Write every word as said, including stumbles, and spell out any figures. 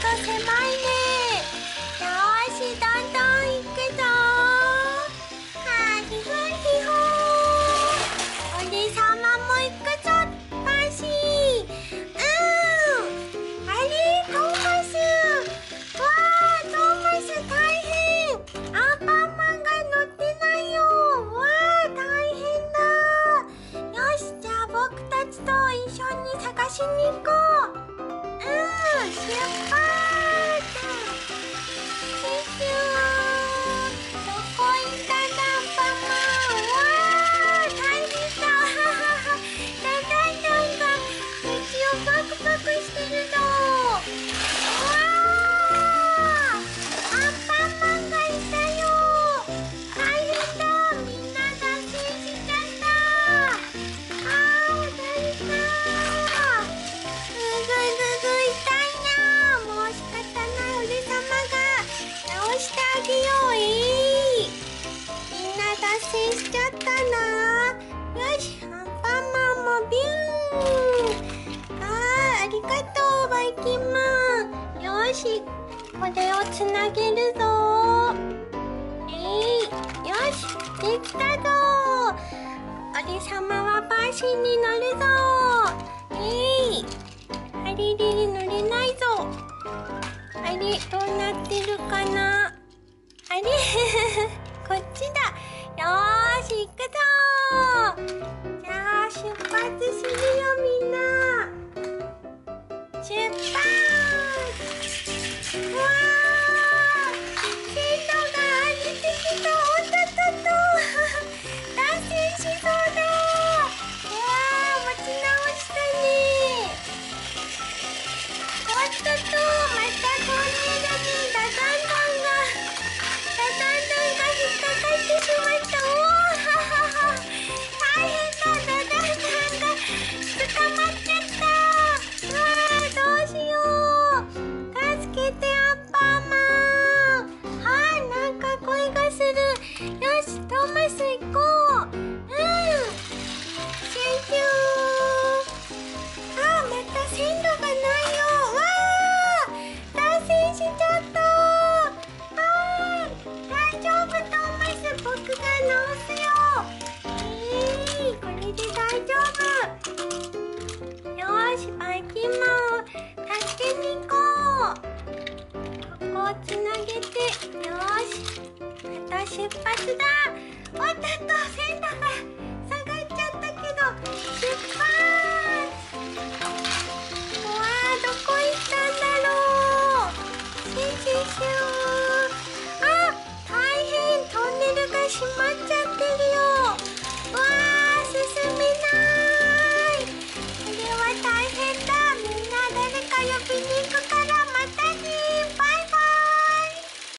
狭いね。よーし、どんどん行くぞ。はひふんひほー。おじさまも行くぞ、パーシー。うん。あれ、トーマス。わー、トーマス大変。アンパンマンが乗ってないよ。わー、大変だ。よし、じゃあ僕たちと一緒に探しに行こう。うん、出発。シュシュー。どこ行ったんだ、アンパンマン。わー、大変だ。ダダンダンが道をパクパクしてるの。わー、アンパンマンがいたよ。大変だ、みんな脱線しちゃった。あー、誰か。ぐぐぐぐ痛いな。もう仕方ない。俺様が直してあげよう。えい、みんな脱線しちゃったな。よし、アンパンマンもビューン。あー、ありがとう、バイキンマン。よし、これをつなげるぞ。えい、よし、できたぞ。おじさまはバーシーに乗るぞ。えい、あれれれ、乗れないぞ。あれ、どうなってるかな。あれこっちだ。よーし、行くぞ。じゃあ出発するよ、みんな。出発。うわー、線路が出てきた。おっとっとっと脱線しそうだ。うわー、持ち直したね。おっとっと、またトンネルにダダンダンがダダンダンが引っかかってしまった。おお、ははは、大変だ。ダダンダンが捕まっちゃった。うわー、どうしよう。助けて、アンパンマン。はい、なんか声がする。よし、トーマス行こう。うん、シュンシュー。あー、また線路がないよ。わー、脱線しちゃった。あー、大丈夫、トーマス。僕が直すよ。えー、これで大丈夫。よーし、バイキンマンを助けに行こう。ここをつなげて、よーし、また出発だ。おっとっと、